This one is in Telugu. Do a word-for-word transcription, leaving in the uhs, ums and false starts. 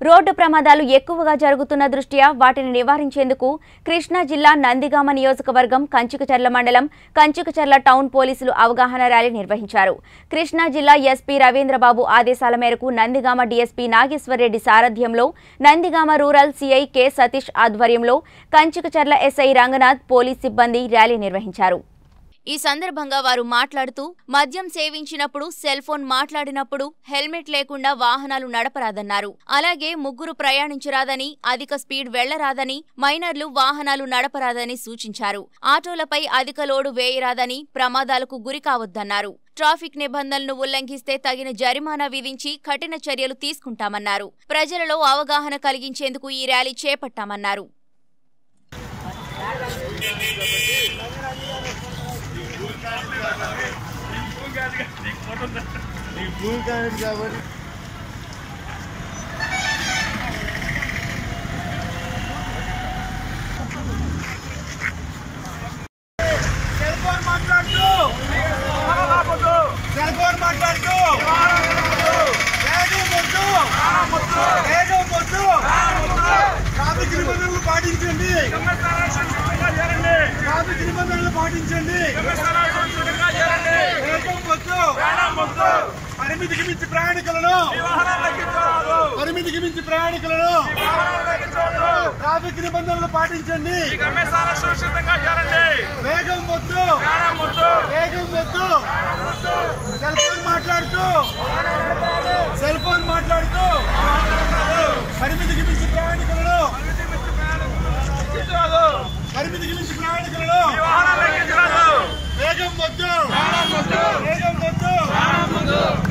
రోడ్డు ప్రమాదాలు ఎక్కువగా జరుగుతున్న దృష్ట్యా వాటిని నివారించేందుకు కృష్ణా జిల్లా నందిగామ నియోజకవర్గం కంచికచర్ల మండలం కంచికచర్ల టౌన్ పోలీసులు అవగాహన ర్యాలీ నిర్వహించారు. కృష్ణా జిల్లా ఎస్పీ రవీంద్రబాబు ఆదేశాల మేరకు నందిగామ డీఎస్పీ నాగేశ్వరరెడ్డి సారథ్యంలో Nandigama rural CI K Satish ఆధ్వర్యంలో కంచికచర్ల ఎస్ఐ రంగనాథ్ పోలీస్ సిబ్బంది ర్యాలీ నిర్వహించారు. ఈ సందర్భంగా వారు మాట్లాడుతూ మద్యం సేవించినప్పుడు సెల్ ఫోన్ మాట్లాడినప్పుడు హెల్మెట్ లేకుండా వాహనాలు నడపరాదన్నారు. అలాగే ముగ్గురు ప్రయాణించరాదని, అధిక స్పీడ్ వెళ్లరాదని, మైనర్లు వాహనాలు నడపరాదని సూచించారు. ఆటోలపై అధిక లోడు వేయరాదని, ప్రమాదాలకు గురి కావద్దన్నారు. ట్రాఫిక్ నిబంధనలను ఉల్లంఘిస్తే తగిన జరిమానా విధించి కఠిన చర్యలు తీసుకుంటామన్నారు. ప్రజలలో అవగాహన కలిగించేందుకు ఈ ర్యాలీ చేపట్టామన్నారు. పాటించండి పాటించండి పరిమితికి మించి ప్రయాణికులను పరిమితికి మించి ప్రయాణికులను ట్రాఫిక్ నిబంధనలు పాటించండి. వేగం వద్దు వేగం వద్దు సెల్ ఫోన్ మాట్లాడుతూ సెల్ ఫోన్ మాట్లాడుతూ పరిమితికి మించి ప్రయాణికులను పరిమితికి మించి ప్రయాణికులను వేగం వద్దు వేగం వద్దు